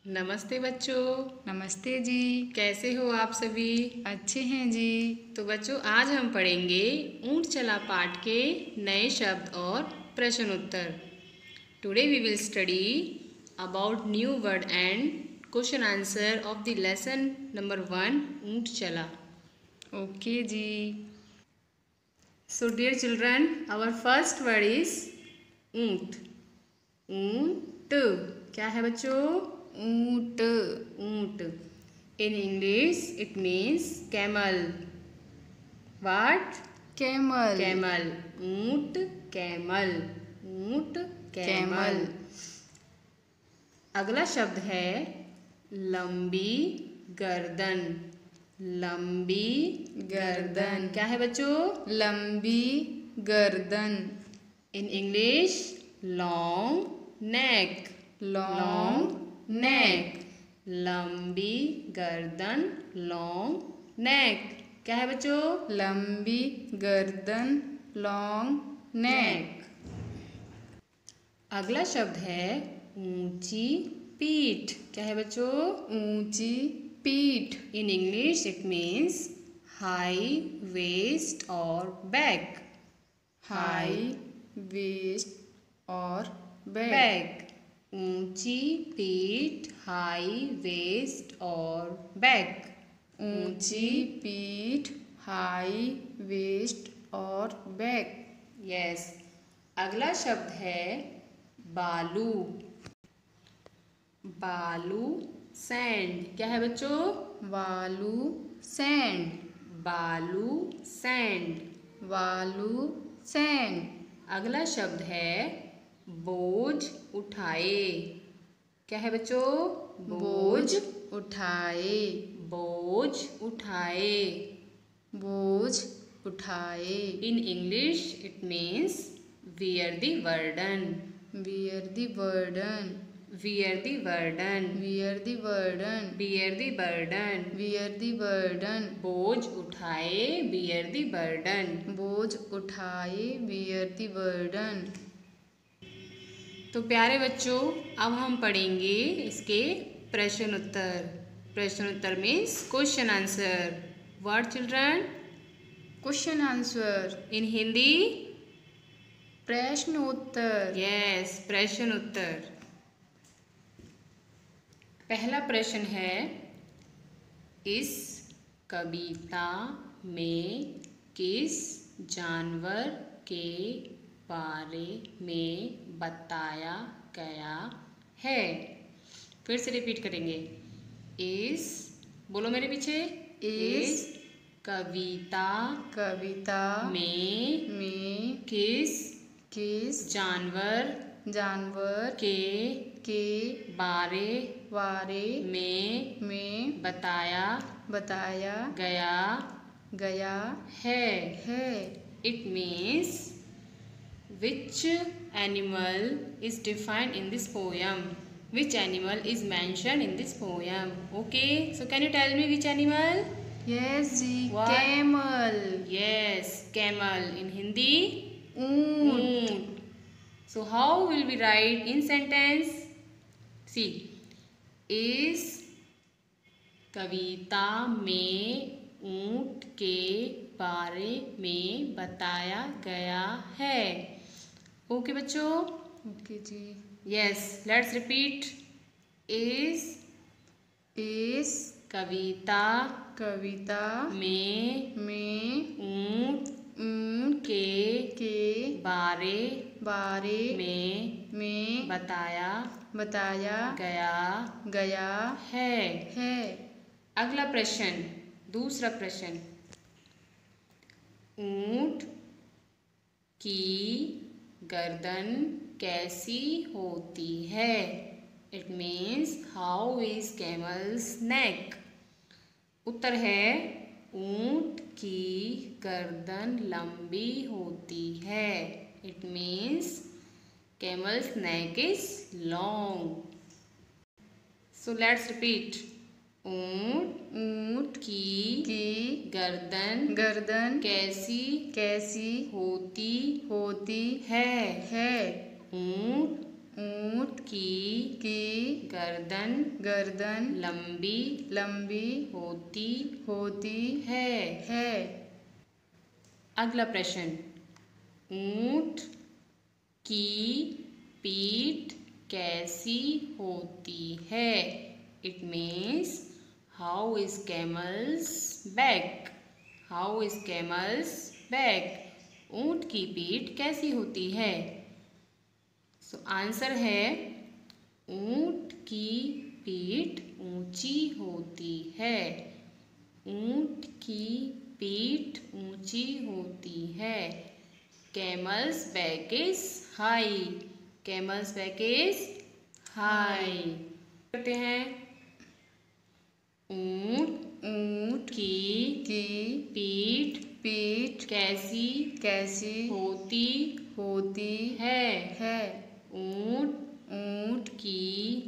नमस्ते बच्चों। नमस्ते जी। कैसे हो आप सभी? अच्छे हैं जी। तो बच्चों आज हम पढ़ेंगे ऊंट चला पाठ के नए शब्द और प्रश्न उत्तर। Today we will study about new word and question answer of the lesson number 1 ऊंट चला। Okay ji. So dear children, our first word is ऊंट। ऊंट क्या है बच्चों? ऊंट। ऊंट। In English, it means camel. What? Camel. Camel. ऊंट camel. ऊंट camel. अगला शब्द है लंबी गर्दन। लंबी गर्दन क्या है बच्चों? लंबी गर्दन। In English, long neck. Long neck. लंबी गर्दन लॉन्ग नेक क्या है बच्चों? लंबी गर्दन लॉन्ग नेक। अगला शब्द है ऊंची पीठ। क्या है बच्चों? ऊंची पीठ। In English it means high waist और बैक। हाई वेस्ट और बैक। बैक। ऊंची पीठ, हाई वेस्ट और बैक। ऊंची पीठ, हाई वेस्ट और बैक। यस। अगला शब्द है बालू। बालू सैंड क्या है बच्चों? बालू सैंड। बालू सैंड। बालू सैंड। अगला शब्द है बोझ उठाए। क्या है बच्चों? बोझ उठाए। बोझ उठाए। बोझ उठाए। In English it means wear the burden. Bear the burden. Wear the burden. Bear the burden. Bear the burden. Bear the burden. बोझ उठाए बियर द बर्डन। बोझ उठाए बियर द बर्डन। तो प्यारे बच्चों अब हम पढ़ेंगे इसके प्रश्न उत्तर। प्रश्न उत्तर means question answer. What children? Question answer. In Hindi? प्रश्न उत्तर। यस, प्रश्न उत्तर। पहला प्रश्न है इस कविता में किस जानवर के बारे में बताया गया है? फिर से रिपीट करेंगे। इस, बोलो मेरे पीछे, इस कविता में किस जानवर के बारे में बताया गया है। It means which animal is defined in this poem? Which animal is mentioned in this poem? Okay, so can you tell me which animal? Yes ji. What? Camel. Yes, camel. In Hindi? ऊंट। So how will we write in sentence? See, इस कविता में ऊंट के बारे में बताया गया है। ओके बच्चों? ओके जी। Yes, let's repeat. इस कविता में ऊंट के बारे में बताया गया है। अगला प्रश्न, दूसरा प्रश्न। ऊंट की गर्दन कैसी होती है? It means how is camel's neck? उत्तर है ऊंट की गर्दन लंबी होती है। It means camel's neck is long. So let's repeat. ऊंट की गर्दन कैसी होती है? ऊंट ऊँट की गर्दन गर्दन लंबी होती है। अगला प्रश्न, ऊँट की पीठ कैसी होती है? It means how is camel's back? ऊँट की पीठ कैसी होती है? सो आंसर है ऊँट की पीठ ऊंची होती है। ऊँट की पीठ ऊंची होती है। Camel's back is high. करते हैं, ऊँट की पीठ कैसी होती है? ऊँट की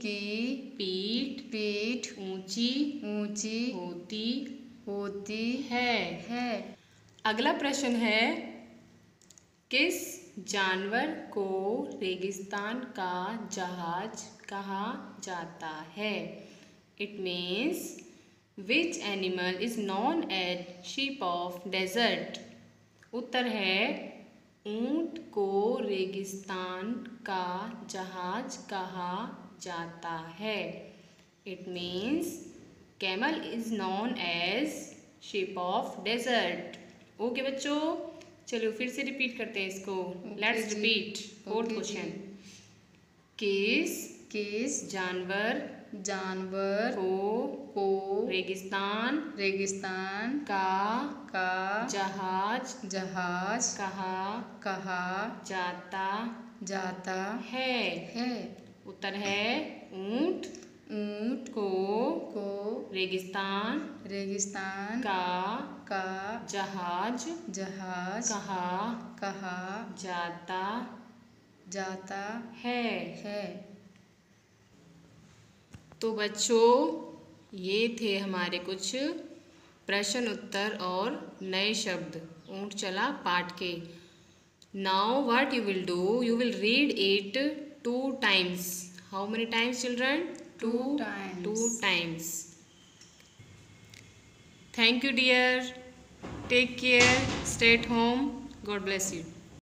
पीठ ऊंची होती है। अगला प्रश्न है, किस जानवर को रेगिस्तान का जहाज कहा जाता है? It means which animal is known as ship of desert? उत्तर है ऊँट को रेगिस्तान का जहाज कहा जाता है। It means camel is known as ship of desert. Okay बच्चों, चलो फिर से रिपीट करते हैं इसको। Let's repeat. फोर्थ क्वेश्चन, किस जानवर को रेगिस्तान का जहाज कहा जाता है? उत्तर है ऊँट को रेगिस्तान का जहाज कहा जाता है। तो बच्चों, ये थे हमारे कुछ प्रश्न उत्तर और नए शब्द ऊँट चला पाठ के। Now what you will do, you will read it 2 times. How many times, children? 2 times. Thank you, dear. Take care. Stay at home. God bless you.